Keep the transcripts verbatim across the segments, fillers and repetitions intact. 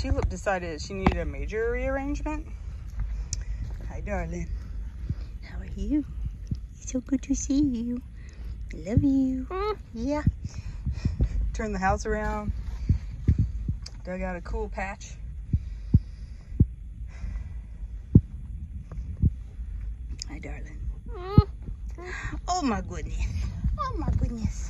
Tulip decided she needed a major rearrangement. Hi, darling. How are you? It's so good to see you. I love you. Yeah. Turned the house around. Dug out a cool patch. Hi, darling. Oh, my goodness. Oh, my goodness.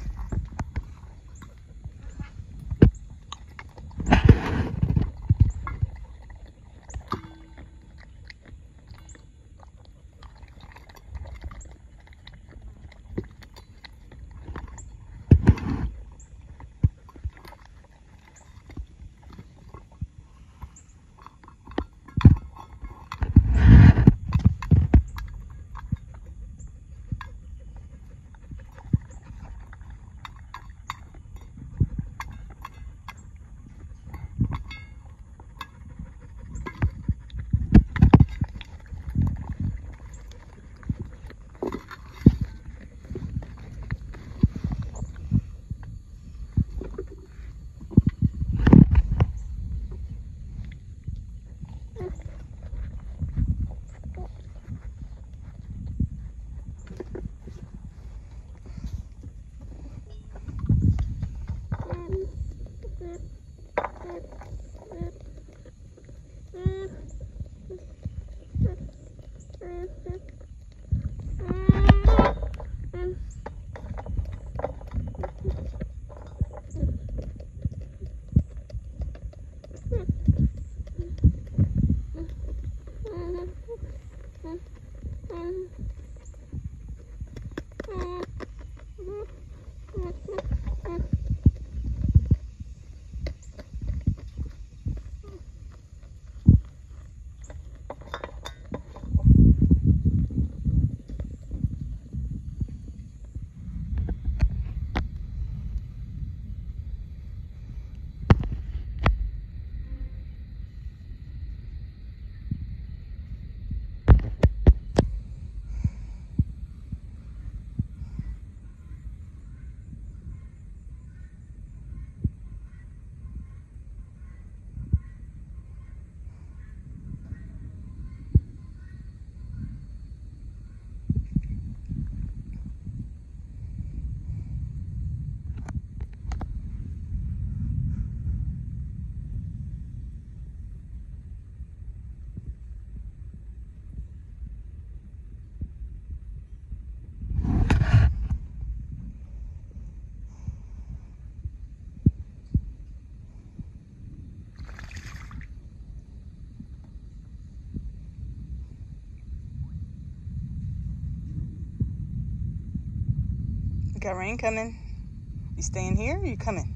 Got rain coming. You staying here or you coming?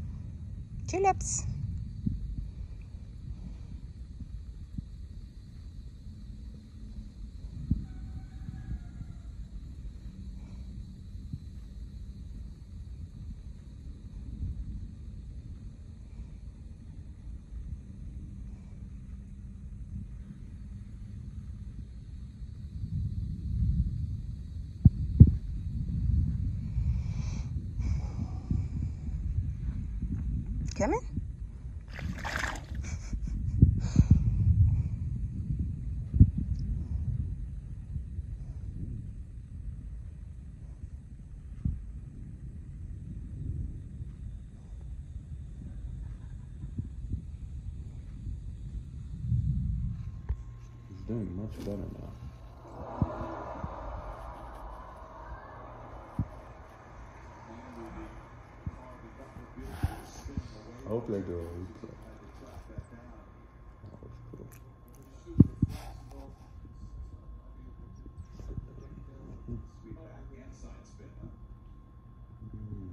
Tulips. Coming? He's doing much better now. I hope they do a replay. That was cool. Mm.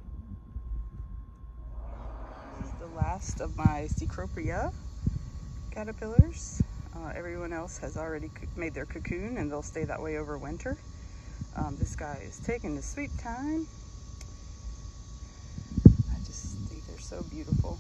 Last of my Cecropia caterpillars. Uh, everyone else has already made their cocoon and they'll stay that way over winter. Um, this guy is taking his sweet time. I just think they're so beautiful.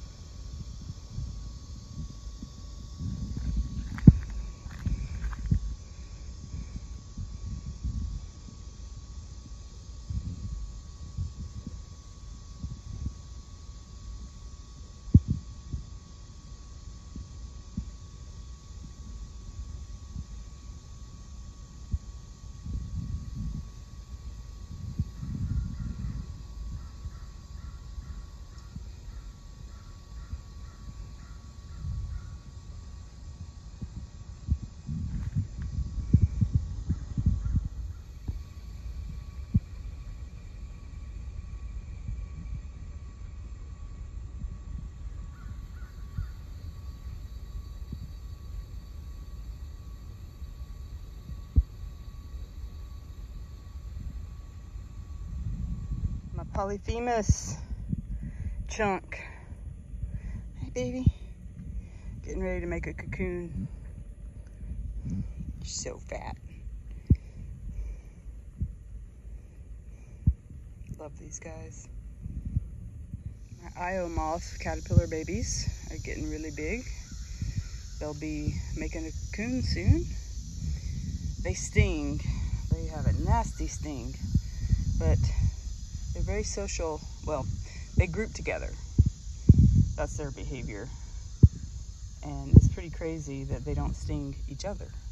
Polyphemus chunk. Hey baby, getting ready to make a cocoon. You're so fat. Love these guys. My Io moth caterpillar babies are getting really big. They'll be making a cocoon soon. They sting. They have a nasty sting, but they're very social. Well, they group together. That's their behavior. And it's pretty crazy that they don't sting each other.